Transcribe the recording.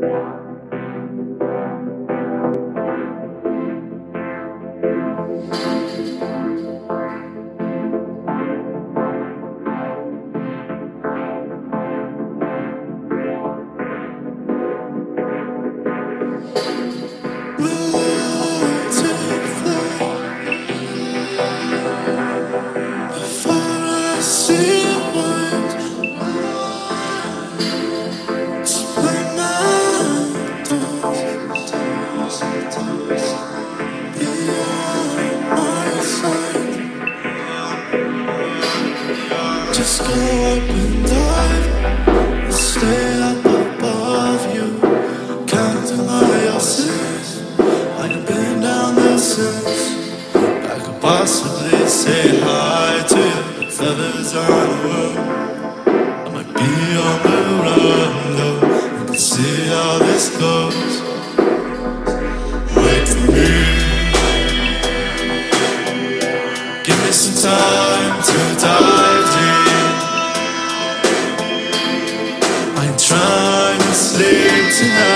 Just go up and dive and stay up above you, counting all your sins. I could been down there since I could possibly say hi to you. Feathers on the room, I might be on the run though. You can see how this goes. Wait for me. Give me some time to dive deep. Trying to sleep tonight.